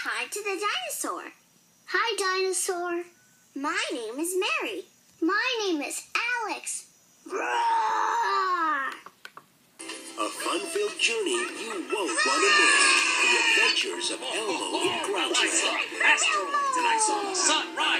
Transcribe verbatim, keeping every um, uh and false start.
hi to the dinosaur. Hi, dinosaur. My name is Mary. My name is Alex. Roar! A fun-filled journey you won't want to miss. The Adventures of Elmo and Groucho. Asteroids, and I saw the sun rise.